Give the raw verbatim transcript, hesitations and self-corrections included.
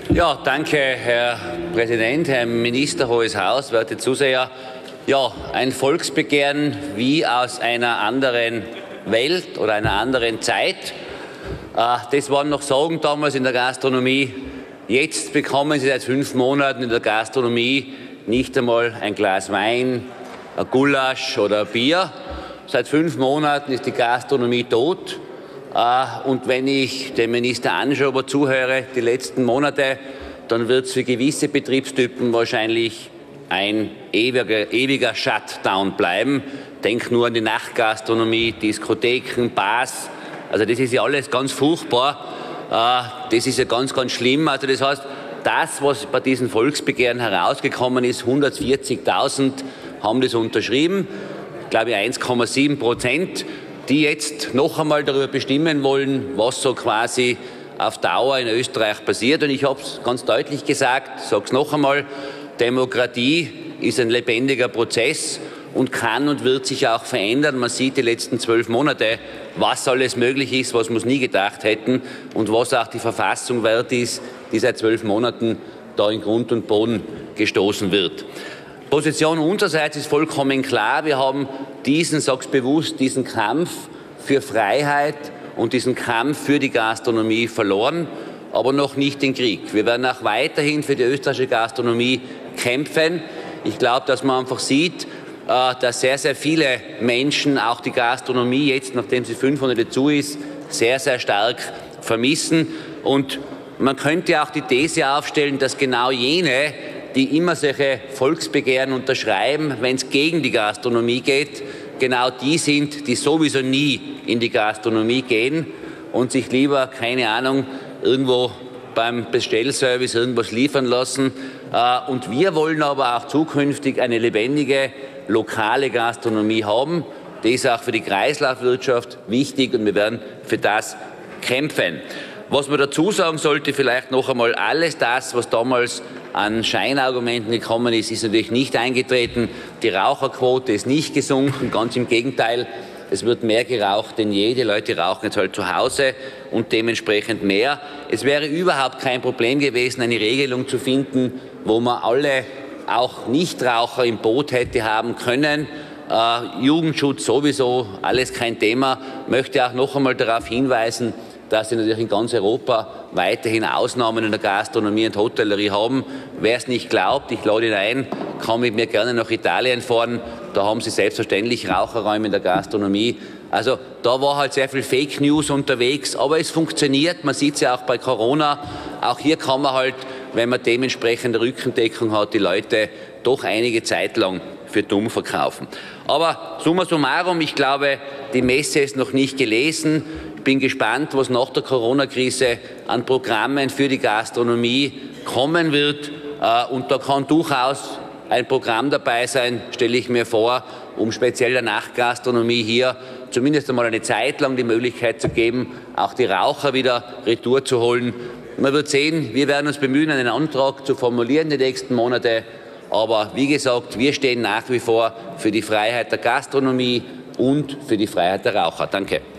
Ja, danke, Herr Präsident, Herr Minister, Hohes Haus, werte Zuseher. Ja, ein Volksbegehren wie aus einer anderen Welt oder einer anderen Zeit. Das waren noch Sorgen damals in der Gastronomie. Jetzt bekommen Sie seit fünf Monaten in der Gastronomie nicht einmal ein Glas Wein, ein Gulasch oder ein Bier. Seit fünf Monaten ist die Gastronomie tot. Und wenn ich dem Minister Anschober zuhöre, die letzten Monate, dann wird es für gewisse Betriebstypen wahrscheinlich ein ewiger, ewiger Shutdown bleiben. Denk nur an die Nachtgastronomie, Diskotheken, Bars. Also das ist ja alles ganz furchtbar. Das ist ja ganz, ganz schlimm. Also das heißt, das, was bei diesen Volksbegehren herausgekommen ist, hundertvierzigtausend haben das unterschrieben, ich glaube eins Komma sieben Prozent, die jetzt noch einmal darüber bestimmen wollen, was so quasi auf Dauer in Österreich passiert. Und ich habe es ganz deutlich gesagt, sage es noch einmal, Demokratie ist ein lebendiger Prozess und kann und wird sich auch verändern. Man sieht die letzten zwölf Monate, was alles möglich ist, was wir uns nie gedacht hätten und was auch die Verfassung wert ist, die seit zwölf Monaten da in Grund und Boden gestoßen wird. Position unsererseits ist vollkommen klar. Wir haben diesen, sag's bewusst, diesen Kampf für Freiheit und diesen Kampf für die Gastronomie verloren, aber noch nicht den Krieg. Wir werden auch weiterhin für die österreichische Gastronomie kämpfen. Ich glaube, dass man einfach sieht, dass sehr, sehr viele Menschen auch die Gastronomie jetzt, nachdem sie fünf Monate zu ist, sehr, sehr stark vermissen. Und man könnte auch die These aufstellen, dass genau jene, die immer solche Volksbegehren unterschreiben, wenn es gegen die Gastronomie geht, genau die sind, die sowieso nie in die Gastronomie gehen und sich lieber, keine Ahnung, irgendwo beim Bestellservice irgendwas liefern lassen. Und wir wollen aber auch zukünftig eine lebendige, lokale Gastronomie haben. Das ist auch für die Kreislaufwirtschaft wichtig und wir werden für das kämpfen. Was man dazu sagen sollte, vielleicht noch einmal, alles das, was damals an Scheinargumenten gekommen ist, ist natürlich nicht eingetreten. Die Raucherquote ist nicht gesunken, ganz im Gegenteil. Es wird mehr geraucht denn je. Die Leute rauchen jetzt halt zu Hause und dementsprechend mehr. Es wäre überhaupt kein Problem gewesen, eine Regelung zu finden, wo man alle auch Nichtraucher im Boot hätte haben können. Äh, Jugendschutz sowieso, alles kein Thema. Ich möchte auch noch einmal darauf hinweisen, dass sie natürlich in ganz Europa weiterhin Ausnahmen in der Gastronomie und Hotellerie haben. Wer es nicht glaubt, ich lade ihn ein, kann mit mir gerne nach Italien fahren. Da haben sie selbstverständlich Raucherräume in der Gastronomie. Also da war halt sehr viel Fake News unterwegs, aber es funktioniert. Man sieht es ja auch bei Corona. Auch hier kann man halt, wenn man dementsprechende Rückendeckung hat, die Leute doch einige Zeit lang für dumm verkaufen. Aber summa summarum, ich glaube, die Messe ist noch nicht gelesen. Ich bin gespannt, was nach der Corona-Krise an Programmen für die Gastronomie kommen wird. Und da kann durchaus ein Programm dabei sein, stelle ich mir vor, um speziell der Nachtgastronomie hier zumindest einmal eine Zeit lang die Möglichkeit zu geben, auch die Raucher wieder retour zu holen. Man wird sehen, wir werden uns bemühen, einen Antrag zu formulieren die nächsten Monate. Aber wie gesagt, wir stehen nach wie vor für die Freiheit der Gastronomie und für die Freiheit der Raucher. Danke.